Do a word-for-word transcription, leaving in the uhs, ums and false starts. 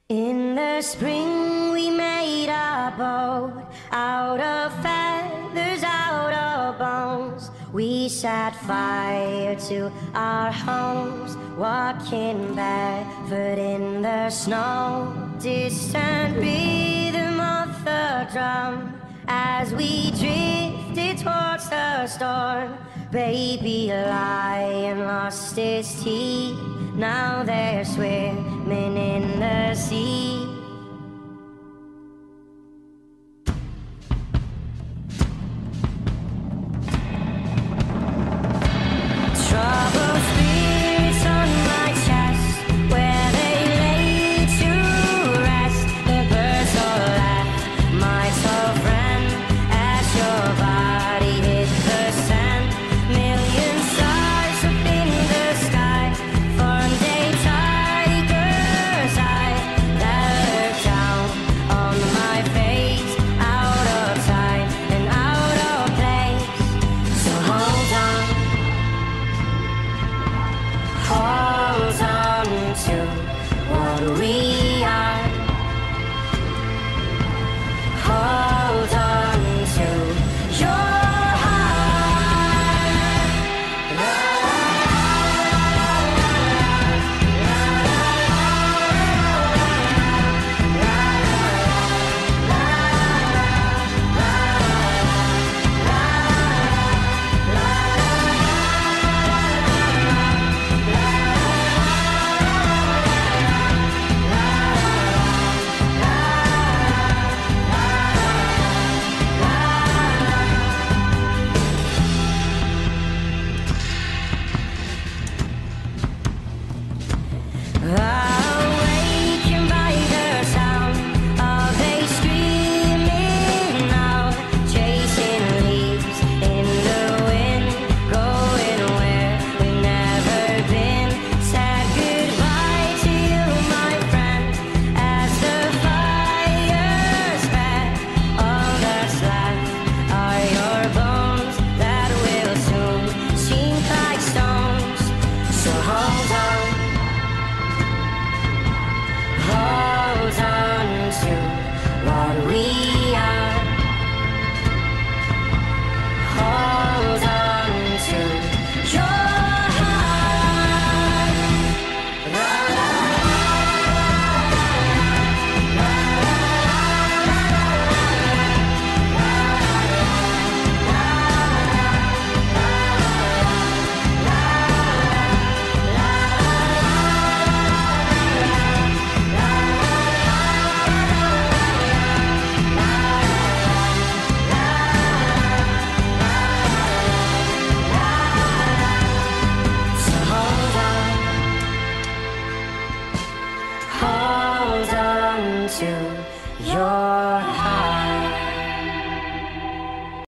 In the spring we made a boat out of feathers, out of bones. We set fire to our homes, walking barefoot in the snow. Distant rhythm of the drum as we drifted towards the storm. Baby lion lost his teeth, now they're swimming in the sea. Troubled spirits on my chest, where they lay to rest. The birds all laughed, my tall friend, as your body hit the sand. Million stars up in the sky, formed a tiger's eye that looked down on my face, out of time and out of place. So hold on, hold on to what we are. Hold on to your heart. La, awakened by the sound of a screaming owl, chasing leaves in the wind, going where we've never been. Said goodbye to you, my friend, as the fire spread. All that's left are your bones that will soon sink like stones. So hold on, hold on to what we are. Hold on to your heart. La, la, so hold on, hold on to your